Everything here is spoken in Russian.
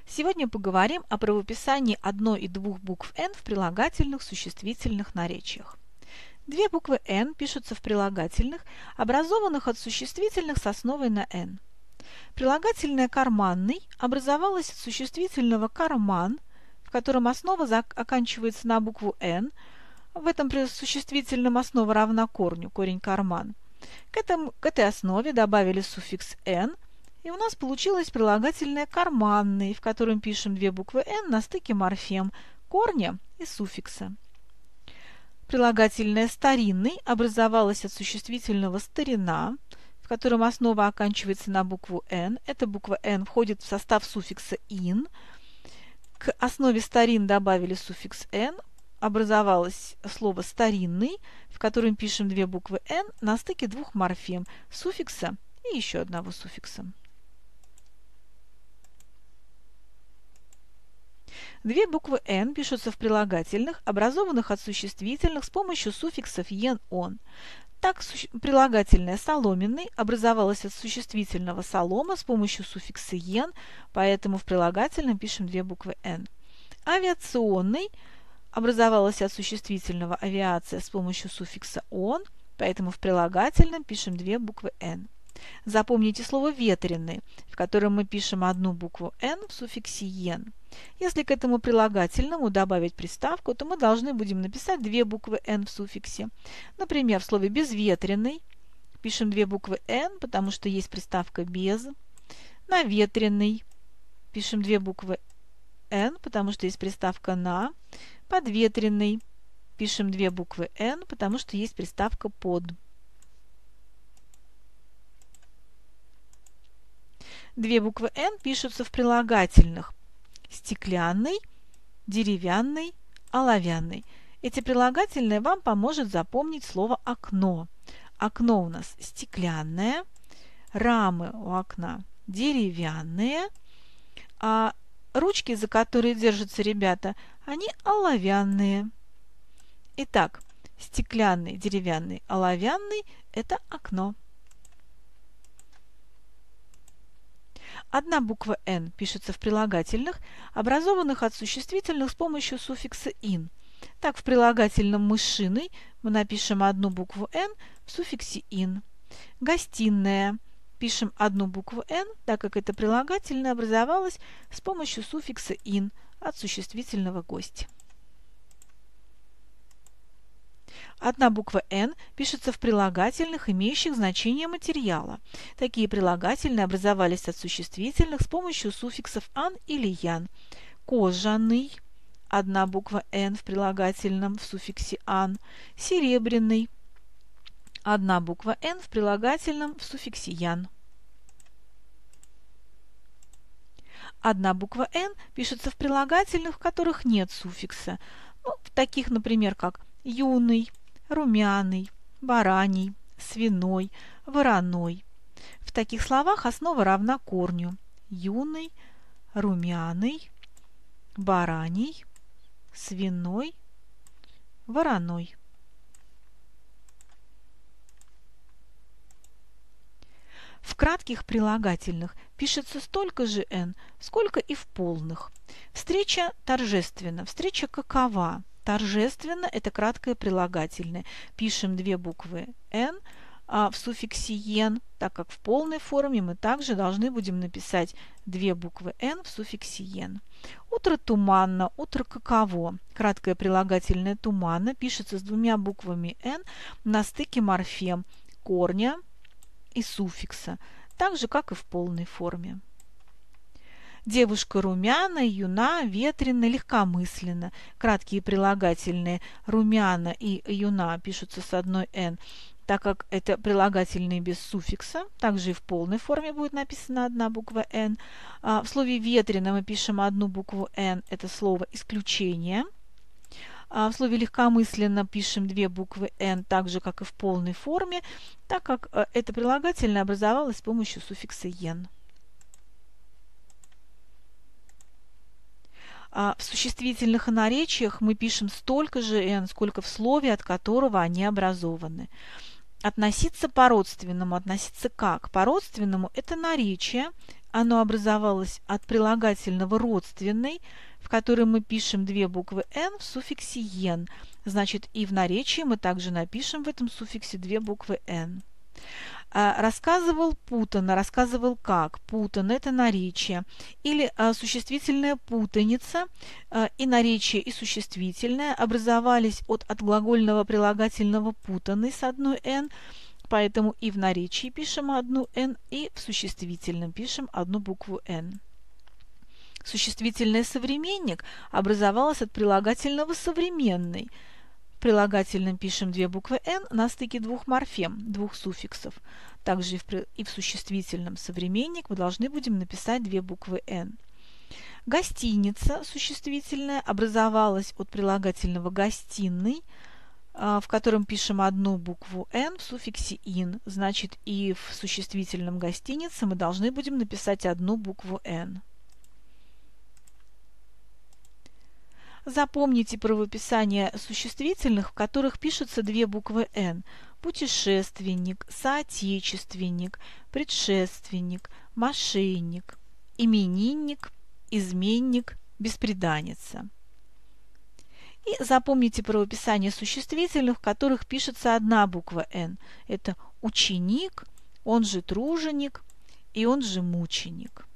Сегодня поговорим о правописании одной и двух букв «н» в прилагательных существительных наречиях. Две буквы «н» пишутся в прилагательных, образованных от существительных с основой на «н». Прилагательное «карманный» образовалось от существительного «карман», в котором основа оканчивается на букву «н». В этом существительном основа равна корню, корень «карман». К этой основе добавили суффикс «н», и у нас получилось прилагательное «карманный», в котором пишем две буквы «н» на стыке морфем, корня и суффикса. Прилагательное «старинный» образовалось от существительного «старина», в котором основа оканчивается на букву «н». Эта буква «н» входит в состав суффикса «ин». К основе «старин» добавили суффикс «н», образовалось слово «старинный», в котором пишем две буквы «н» на стыке двух морфем, суффикса и еще одного суффикса. Две буквы «н» пишутся в прилагательных, образованных от существительных с помощью суффиксов «ен», «он». Так, прилагательное «соломенный» образовалось от существительного «солома» с помощью суффикса «ен», поэтому в прилагательном пишем две буквы «н». Авиационный образовалось от существительного «авиация» с помощью суффикса «он», поэтому в прилагательном пишем две буквы «н». Запомните слово «ветреный», в котором мы пишем одну букву «н» в суффиксе «ен». Если к этому прилагательному добавить приставку, то мы должны будем написать две буквы «н» в суффиксе. Например, в слове «безветренный» пишем две буквы «н», потому что есть приставка «без». «Наветренный» пишем две буквы «н», потому что есть приставка «на». «Подветренный» пишем две буквы «н», потому что есть приставка «под». Две буквы «н» пишутся в прилагательных: стеклянный, деревянный, оловянный. Эти прилагательные вам поможет запомнить слово «окно». Окно у нас стеклянное, рамы у окна деревянные, а ручки, за которые держатся ребята, они оловянные. Итак, стеклянный, деревянный, оловянный – это окно. Одна буква «н» пишется в прилагательных, образованных от существительных с помощью суффикса «ин». Так, в прилагательном «мышиный» мы напишем одну букву «н» в суффиксе «ин». Гостиная. Пишем одну букву «н», так как это прилагательное образовалось с помощью суффикса «ин» от существительного «гость». Одна буква «н» пишется в прилагательных, имеющих значение материала. Такие прилагательные образовались от существительных с помощью суффиксов «ан» или «ян». Кожаный. Одна буква «н» в прилагательном в суффиксе «ан». Серебряный. Одна буква «н» в прилагательном в суффиксе «ян». Одна буква «н» пишется в прилагательных, в которых нет суффикса. В таких, например, как юный, румяный, бараний, свиной, вороной. В таких словах основа равна корню: юный, румяный, бараний, свиной, вороной. В кратких прилагательных пишется столько же «н», сколько и в полных. Встреча торжественна. Встреча какова? Торжественно – это краткое прилагательное. Пишем две буквы «н» в суффиксе «ен», так как в полной форме мы также должны будем написать две буквы «н» в суффиксе «ен». Утро туманно, утро каково? Краткое прилагательное «туманно» пишется с двумя буквами «н» на стыке морфем, корня и суффикса, так же, как и в полной форме. Девушка румяна, юна, ветрена, легкомысленно. Краткие прилагательные румяна и юна пишутся с одной «н», так как это прилагательные без суффикса. Также и в полной форме будет написана одна буква «н». В слове ветрено мы пишем одну букву «н», это слово «исключение». В слове легкомысленно пишем две буквы «н», так же, как и в полной форме, так как это прилагательное образовалось с помощью суффикса «ен». В существительных и наречиях мы пишем столько же «н», сколько в слове, от которого они образованы. Относиться по-родственному. Относиться как? По-родственному – это наречие, Оно образовалось от прилагательного родственный, в котором мы пишем две буквы «н» в суффиксе «ен». Значит, и в наречии мы также напишем в этом суффиксе две буквы «н». Рассказывал путано, рассказывал как. Путано – это наречие. Или существительная путаница и наречие, и существительное образовались от отглагольного прилагательного путанный с одной «н», поэтому и в наречии пишем одну «н», и в существительном пишем одну букву «н». Существительное современник образовалось от прилагательного современный. В прилагательном пишем две буквы «н» на стыке двух морфем, двух суффиксов. Также и в существительном современник мы должны будем написать две буквы «н». Гостиница существительное образовалась от прилагательного гостиный, в котором пишем одну букву «н» в суффиксе «ин». Значит, и в существительном гостинице мы должны будем написать одну букву «н». Запомните правописание существительных, в которых пишутся две буквы «н». Путешественник, соотечественник, предшественник, мошенник, именинник, изменник, бесприданница. И запомните правописание существительных, в которых пишется одна буква «н». Это ученик, он же труженик и он же мученик.